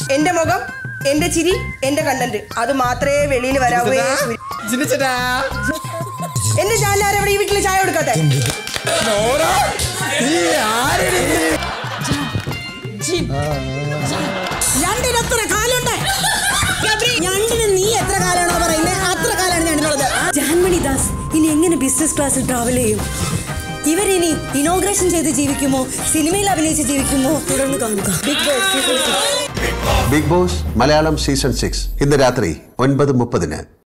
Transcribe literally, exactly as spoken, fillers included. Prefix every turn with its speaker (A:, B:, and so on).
A: എന്റെ മുഖം, എന്റെ ചിരി, എന്റെ കണ്ടന്റ് അത് മാത്രമേ വെളിയിൽ വരാവൂ. എന്റെ ചാനൽ അവിടെ ഈ വീട്ടില് ചായ കൊടുക്കാത്തെ
B: രണ്ടിനെത്ര കാലുണ്ട്? രണ്ടിന് നീ എത്ര കാലാണോ പറയുന്നത് അത്ര കാലാണ് ഞണ്ടുള്ളത്. ജാൻമണി ദാസ് ഇനി എങ്ങനെ ബിസിനസ് ക്ലാസ്സിൽ ട്രാവൽ ചെയ്യും? ഇവരിനി ഇനോഗ്രേഷൻ ചെയ്ത് ജീവിക്കുമോ, സിനിമയിൽ അഭിനയിച്ച് ജീവിക്കുമോ? തുടർന്ന് കാണുക Bigg Boss season six.
C: Bigg Boss Malayalam season six ഇന്ന് രാത്രി ഒൻപത് മുപ്പതിന്.